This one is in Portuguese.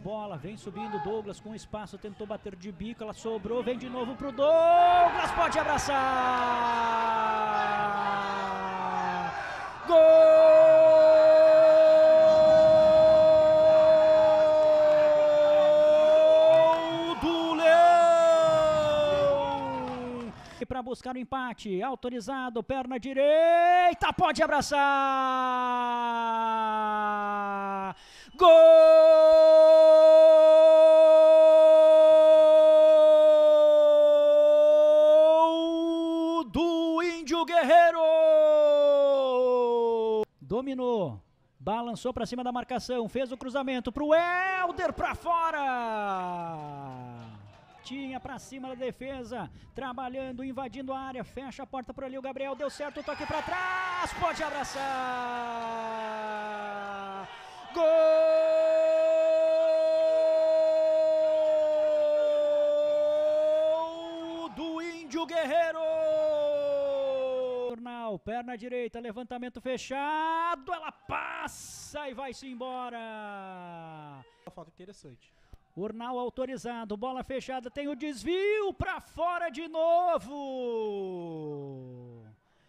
bola, vem subindo Douglas com espaço, tentou bater de bico, ela sobrou, vem de novo pro Douglas, pode abraçar! Gol do Leão! E para buscar o empate, autorizado, perna direita, pode abraçar! Gol do Índio Guerreiro! Dominou, balançou para cima da marcação, fez o cruzamento para o Helder para fora! Tinha para cima da defesa, trabalhando, invadindo a área, fecha a porta por ali, o Gabriel deu certo, o toque para trás, pode abraçar! Gol do Índio Guerreiro! Perna direita, levantamento fechado, ela passa e vai-se embora. Uma falta interessante. Urnal autorizado, bola fechada, tem o desvio para fora de novo.